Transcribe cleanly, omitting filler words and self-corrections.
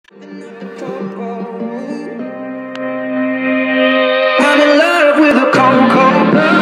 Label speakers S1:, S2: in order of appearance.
S1: I'm in love with a cold, cold blood.